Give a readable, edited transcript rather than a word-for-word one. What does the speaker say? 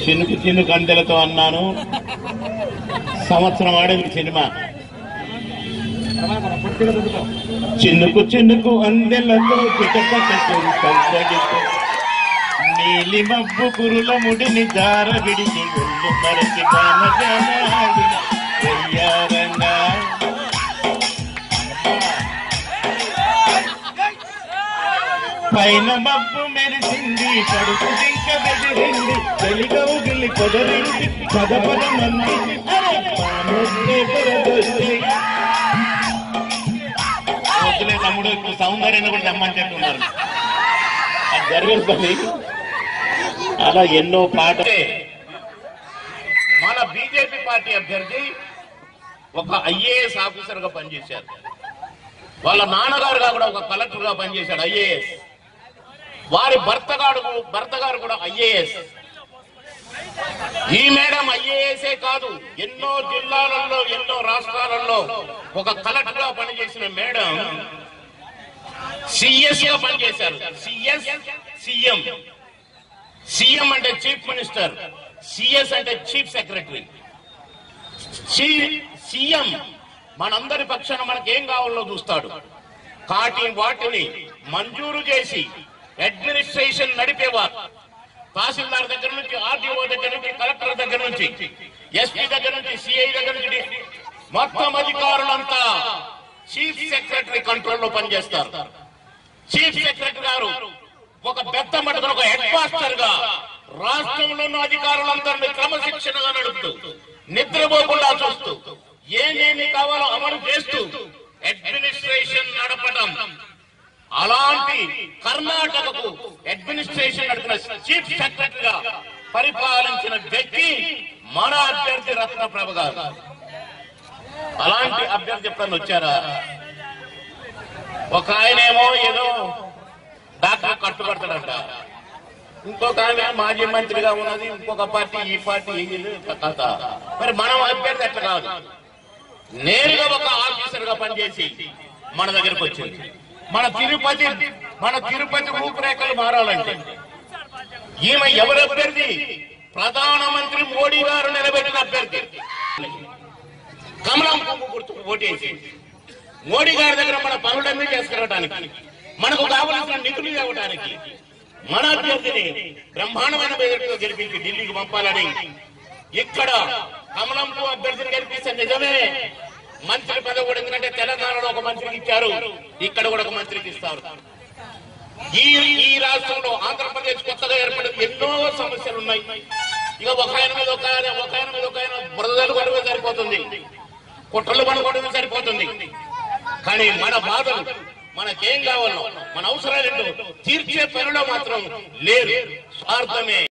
చినుకు చినుకు అందెలతో అన్నాను. సంవత్సరం ఆడేది సినిమా. చినుకు చినుకు అందెలతో నీలి మబ్బు కురుల ముడిని జార విడిచి ఒళ్ళు మరచి వయ్యారంగా పైన మబ్బు మెరిసింది, పడుకు జింక బెదిరింది, తెలిగవుగిలి పొదరింది, పదపద మంది వద్దులే తమ్ముడు, ఇప్పుడు సౌందర్యాన్ని కూడా రమ్మంటున్నారు. అది జరిగిన పని. అలా ఎన్నో పాటలే. మన బీజేపీ పార్టీ అభ్యర్థి ఒక ఐఏఎస్ ఆఫీసర్ గా పనిచేశారు. వాళ్ళ నాన్నగారు కూడా ఒక కలెక్టర్ గా పనిచేశాడు, ఐఏఎస్. వారి భర్త గారు కూడా ఐఏఎస్. ఈ మేడం ఐఏఎస్ఏ కాదు, ఎన్నో జిల్లాలలో ఎన్నో రాష్ట్రాలలో ఒక కలెక్టర్ గా పనిచేసిన మేడం సిఎస్ గా పనిచేశారు. CS CM. సీఎం అంటే చీఫ్ మినిస్టర్, సిఎస్ అంటే చీఫ్ సెక్రటరీ. సీఎం మనందరి పక్షాన మనకేం కావాలో చూస్తాడు. వాటిని మంజూరు చేసి అడ్మినిస్ట్రేషన్ నడిపేవారు. తహసీల్దార్ దగ్గర నుంచి, ఆర్డీఓ దగ్గర నుంచి, కలెక్టర్ దగ్గర నుంచి, ఎస్పీ దగ్గర నుంచి, సిఐ దగ్గర నుంచి మొత్తం అధికారులంతా చీఫ్ సెక్రటరీ కంట్రోల్లో పనిచేస్తారు. చీఫ్ సెక్రటరీ గారు ఒక పెద్ద మటుకు ఒక హెడ్ మాస్టర్ గా రాష్ట్రంలో ఉన్న అధికారులందరినీ క్రమశిక్షణగా నడుపుతూ, నిద్రపోకుండా చూస్తూ, ఏమేమి కావాలో అమలు చేస్తూ అడ్మినిస్ట్రేషన్ నడపడం. అలాంటి కర్ణాటకకు అడ్మినిస్ట్రేషన్ నడిపిన చీఫ్ సెక్రటరీగా పరిపాలించిన వ్యక్తి మన అభ్యర్థి రత్నప్రభ గారు. అలాంటి అభ్యర్థి ఎప్పుడన్నా వచ్చారా? ఒక ఆయనేమో ఏదో డాక్టర్ కట్టుబడతాడంట, ఇంకొక ఆయన మాజీ మంత్రిగా ఉన్నది, ఇంకొక పార్టీ, ఈ పార్టీ, కథ. మరి మనం అభ్యర్థి ఎట్లా కాదు, నేరుగా ఒక ఆఫీసర్ గా పనిచేసి మన దగ్గరకు వచ్చింది. మన తిరుపతి రూపురేఖలు మారాలంటే ఈమె ఎవరు అభ్యర్థి? ప్రధానమంత్రి మోడీ గారు నిలబెట్టిన అభ్యర్థి. కమలం పువ్వు గుర్తుకు ఓటేసి మోడీ గారి దగ్గర మన పనులన్నీ చేసుకురావడానికి, మనకు కావలసిన నిధులు ఇవ్వడానికి మన అభ్యర్థిని బ్రహ్మాండమైన మెజారిటీతో గెలిపించి ఢిల్లీకి పంపాలని ఇక్కడ కమలం పువ్వు అభ్యర్థిని గెలిపిస్తే నిజమే మంత్రి పదవి కూడా, ఎందుకంటే తెలంగాణలో ఒక మంత్రికి ఇచ్చారు, ఇక్కడ కూడా ఒక మంత్రికి ఇస్తారు. ఈ రాష్ట్రంలో ఆంధ్రప్రదేశ్ కొత్తగా ఏర్పడిన ఎన్నో సమస్యలు ఉన్నాయి. ఇక ఒక ఆయన మీద ఒక ఆయన బురదలు కొనవే సరిపోతుంది, కుట్రలు పనుకోవడమే సరిపోతుంది. కానీ మన బాధలు, మనకేం కావాలో, మన అవసరాలు ఏంటో తీర్చే పనిలో మాత్రం లేరు. స్వార్థమే.